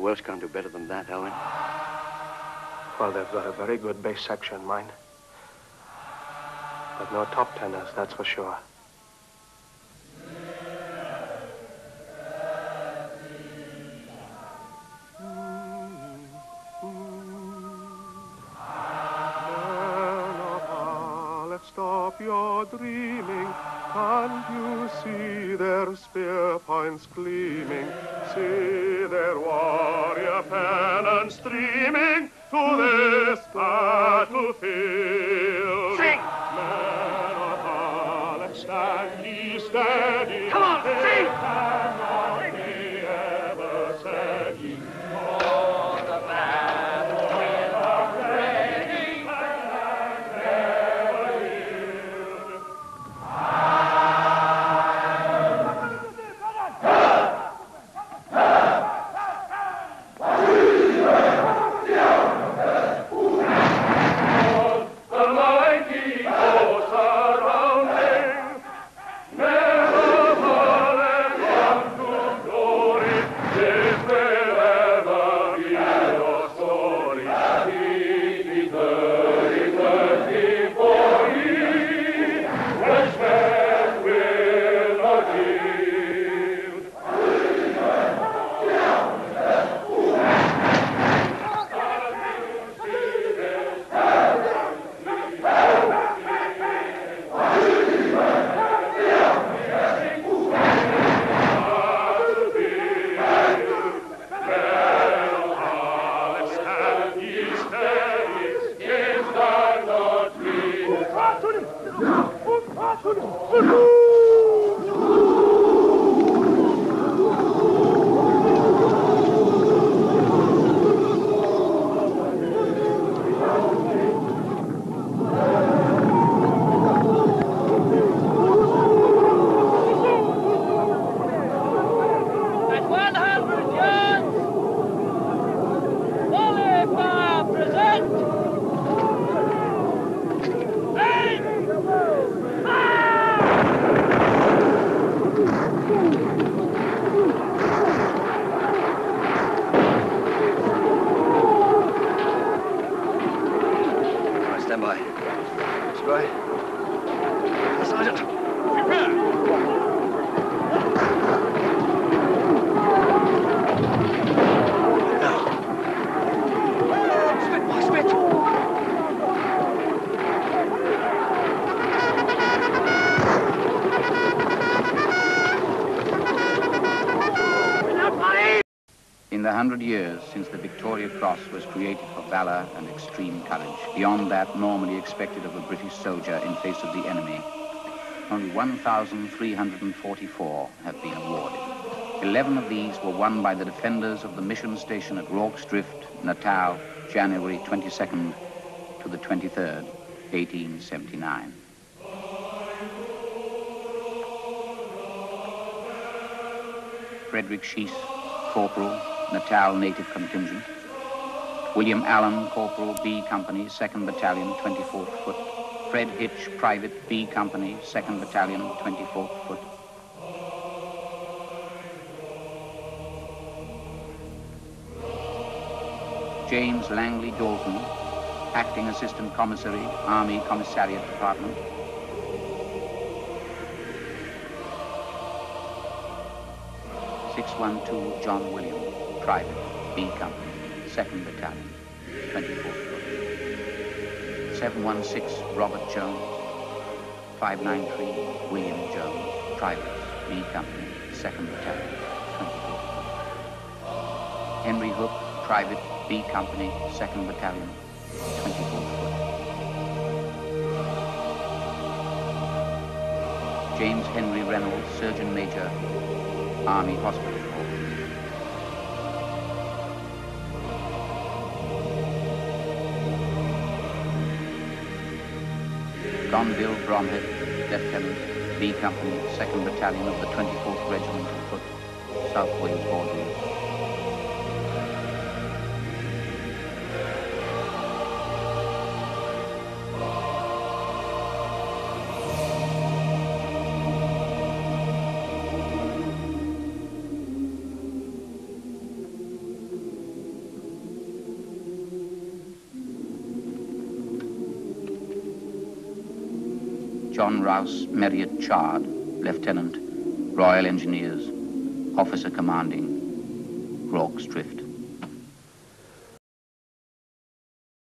Welsh can't do better than that, Elwyn. Well, they've got a very good bass section, mind. But no top tenors, that's for sure. Stop your dreaming. Can't you see their spear points gleaming? See their warrior pennons streaming to this battlefield. Sing! Men of Harlech, stand ye steady. Come on, sing! Cannot be ever said ye. For the battle with our ready and never yield. The mighty foe surrounding, never Harlech on to glory. This will ever be your story. He thirsty for ye. Welshmen will not yield. Harlech, stand ye steady, in thy not At 100 yards, volley fire present. Aim! Fire! All right, stand by. Spray. Sergeant. Prepare. Now. Spit, boy, spit. In the 100 years since the Victoria Cross was created for valor and extreme courage, beyond that normally expected of a British soldier in face of the enemy, only 1,344 have been awarded. 11 of these were won by the defenders of the mission station at Rorke's Drift, Natal, January 22nd to the 23rd, 1879. Frederick Sheese, Corporal, Natal Native Contingent. William Allen, Corporal, B Company, 2nd Battalion, 24th Foot. Fred Hitch, Private, B Company, 2nd Battalion, 24th Foot. James Langley Dalton, Acting Assistant Commissary, Army Commissariat Department. .612 John William, Private, B Company, 2nd Battalion, 24th Foot. 716 Robert Jones, 593 William Jones, Private, B Company, 2nd Battalion, 24th Foot. Henry Hook, Private, B Company, 2nd Battalion, 24th Foot. James Henry Reynolds, Surgeon Major, Army Hospital Corps. Gonville Bromhead, Lieutenant, B Company, 2nd Battalion of the 24th Regiment of Foot, South Wales Border. John Rouse Marriott Chard, Lieutenant, Royal Engineers, Officer Commanding, Rorke's Drift.